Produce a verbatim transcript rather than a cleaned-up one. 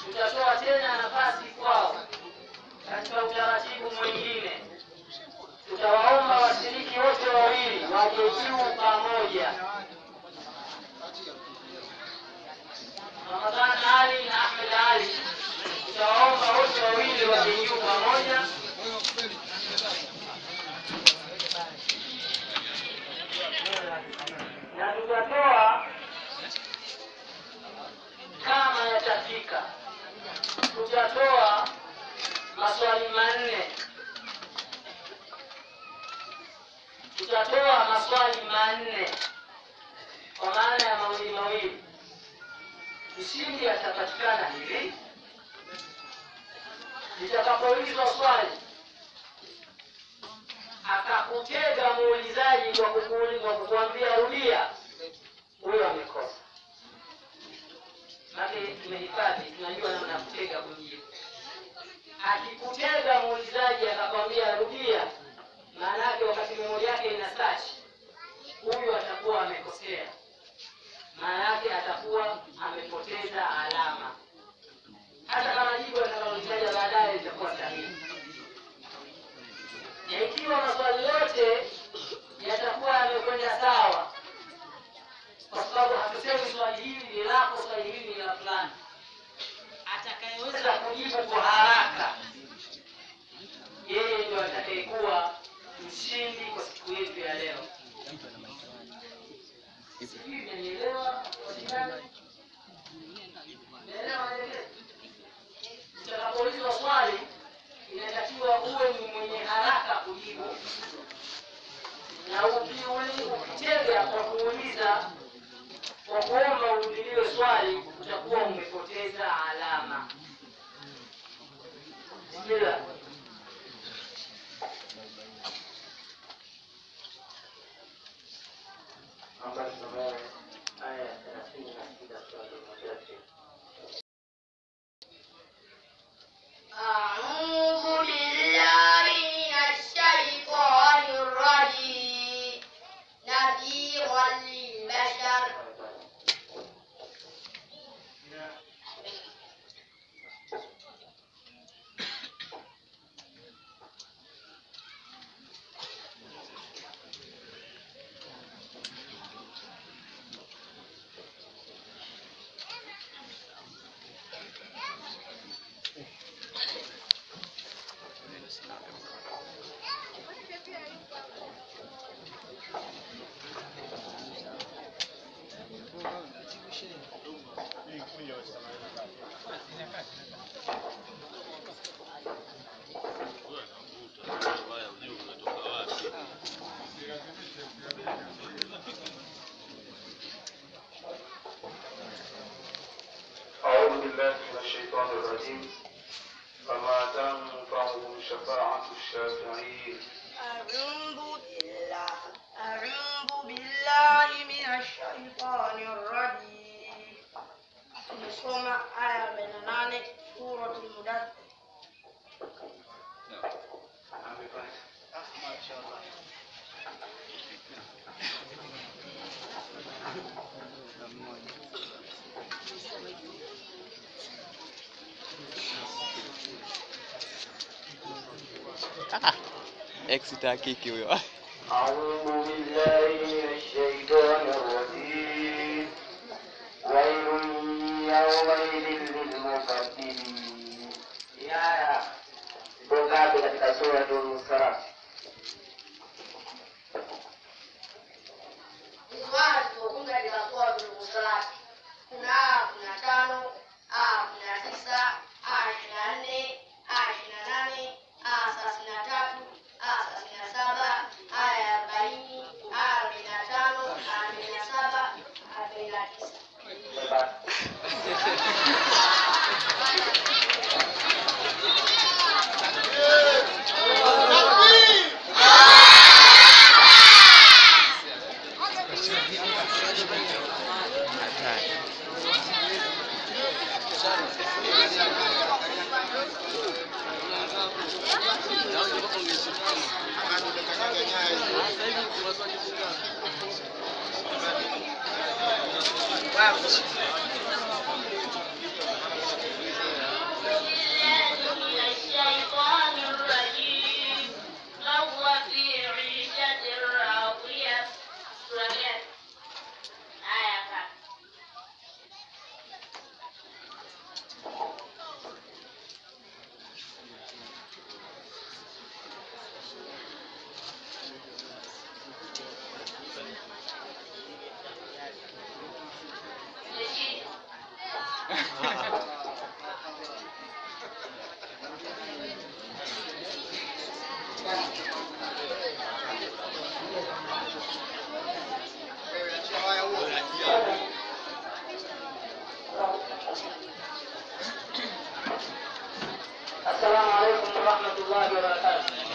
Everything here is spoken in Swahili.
tutatoa tena nafasi kwao katika utaratibu mwingine. Tutawaomba washiriki wote wawili waje juu pamoja. Ramadhan Ali na Ahmed Ali, tutawaomba wote wawili waje juu pamoja. Na tutatoa kama yatafika, tutatoa maswali manne. Tutatoa maswali manne kwa maana ya mawili mawili. Mshindi atapatikana hivi: litakapoulizwa swali akakutega muulizaji kwa kukuuliza kukuambia rudia, huyo amekosa. Maana tumehifadhi, tunajua namna ya kutega kujibu. Akikutega muulizaji akakwambia rudia, maana yake wakati memori yake ina search, huyo atakuwa amekosea. Maana yake atakuwa amepoteza alama. Hata kama jibu atakalotaja baadaye litakuwa sahihi. Na ikiwa maswali yote yatakuwa yamekwenda sawa, kwa sababu hatusemi swali hili ni lako, swali hili ni la fulani, atakayeweza kujibu kwa haraka yeye ndio atakayekuwa mshindi kwa siku yetu ya leo. Sijui unanielewa? Utakapoulizwa swali inatakiwa uwe ni mwenye haraka kujibu, na ukitega kwa kuuliza kwa kuomba urudiliwe swali utakuwa umepoteza alama. Bismillah. Ambapo tunaona aya thelathini na sita swali moja. أعوذ بالله من الشيطان الرجيم نذيرا للبشر أعوذ بالله من الشيطان الرجيم فما تنفعهم شفاعة الشافعين. أعوذ بالله أعوذ بالله من الشيطان الرجيم. نسمع آية من نانك سورة المدثر. ما شاء الله. Extra kiki huyo. أعوذ بالله من الشيطان الرجيم ويل يومئذ للمكذبين. يا kutoka katika sura Al-Isra. Mwanzo kuna katika sura Al-Isra. Kuna kuna tano, ah kuna tisa, ah ishirini na nne, ah ishirini na nane, ah thelathini na tatu, ah thelathini na saba, aya arobaini, ah arobaini na tano, ah arobaini na saba, arobaini na tisa. Wow. Assalamu alaikum warahmatullahi wabarakatuh.